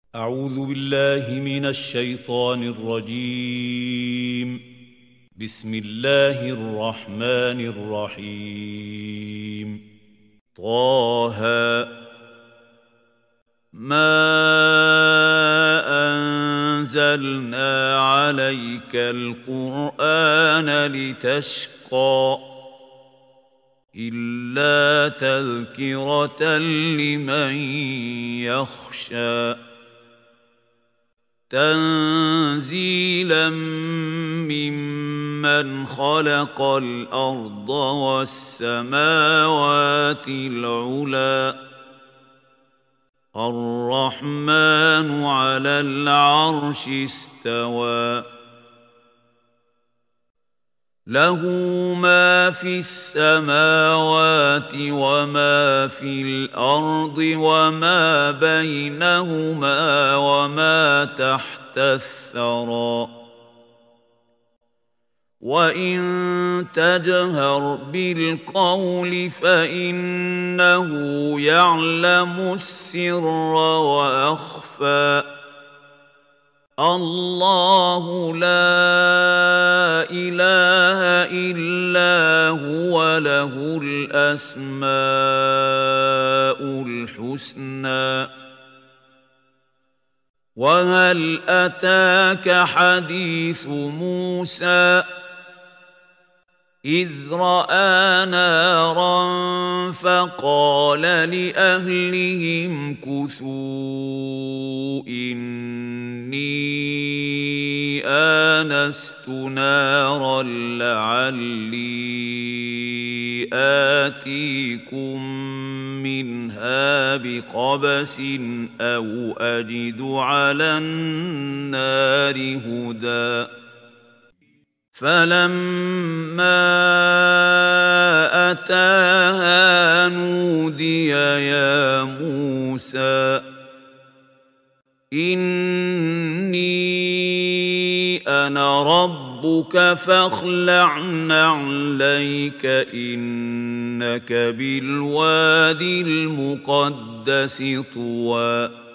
أعوذ بالله من الشيطان الرجيم. بسم الله الرحمن الرحيم. طه ما أنزلنا عليك القرآن لتشقى إلا تذكرة لمن يخشى تنزيلا ممن خلق الأرض والسماوات العلى الرحمن على العرش استوى له ما في السماوات وما في الأرض وما بينهما وما تحت الثرى وإن تجهر بالقول فإنه يعلم السر وأخفى الله لا إله إلا هو له الأسماء الحسنى وهل أتاك حديث موسى إذ رأى نارا فقال لأهلهم كثوا إني آنست نارا لعلي آتيكم منها بقبس أو أجد على النار هدى فلما أتاها نودي يا موسى إني أنا ربك فاخلع نعليك إنك بالوادي المقدس طوى